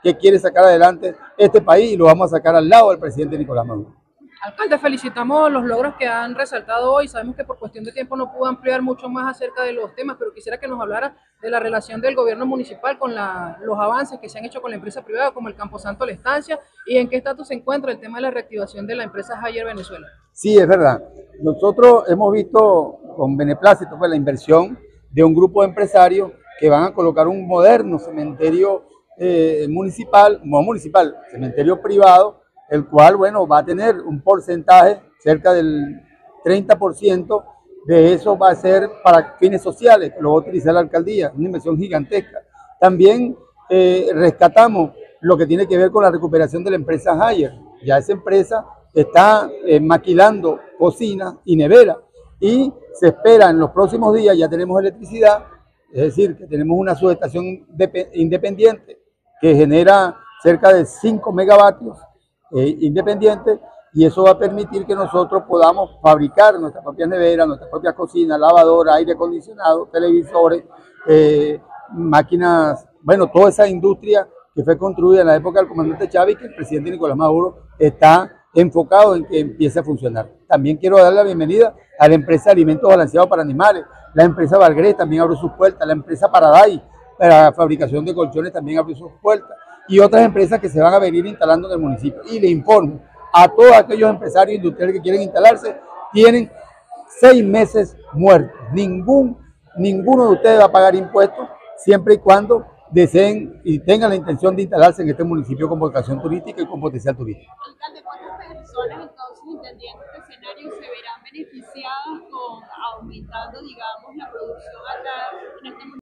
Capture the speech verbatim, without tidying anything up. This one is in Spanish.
que quiere sacar adelante este país y lo vamos a sacar al lado del presidente Nicolás Maduro. Alcalde, felicitamos los logros que han resaltado hoy. Sabemos que por cuestión de tiempo no pudo ampliar mucho más acerca de los temas, pero quisiera que nos hablara de la relación del gobierno municipal con la, los avances que se han hecho con la empresa privada, como el Camposanto La Estancia, y en qué estatus se encuentra el tema de la reactivación de la empresa Haier Venezuela. Sí, es verdad. Nosotros hemos visto con beneplácito pues, la inversión de un grupo de empresarios que van a colocar un moderno cementerio eh, municipal, no municipal, cementerio privado, el cual, bueno, va a tener un porcentaje, cerca del treinta por ciento de eso va a ser para fines sociales, que lo va a utilizar la alcaldía, una inversión gigantesca. También eh, rescatamos lo que tiene que ver con la recuperación de la empresa Haier. Ya esa empresa está eh, maquilando cocinas y neveras y se espera en los próximos días, ya tenemos electricidad, es decir, que tenemos una subestación independiente que genera cerca de cinco megavatios eh, independiente, y eso va a permitir que nosotros podamos fabricar nuestras propias neveras, nuestras propias cocinas, lavadoras, aire acondicionado, televisores, eh, máquinas, bueno, toda esa industria que fue construida en la época del comandante Chávez, que el presidente Nicolás Maduro está enfocado en que empiece a funcionar. También quiero dar la bienvenida a la empresa de alimentos balanceados para animales, la empresa Valgrés también abrió sus puertas, la empresa Paraday para la fabricación de colchones también abrió sus puertas, y otras empresas que se van a venir instalando en el municipio. Y le informo a todos aquellos empresarios industriales que quieren instalarse, tienen seis meses muertos. Ningún, ninguno de ustedes va a pagar impuestos siempre y cuando deseen y tengan la intención de instalarse en este municipio con vocación turística y con potencial turístico. Alcalde, ¿cuántas personas entonces, entendiendo este escenario, se verán beneficiadas con aumentando, digamos, la producción acá en este municipio?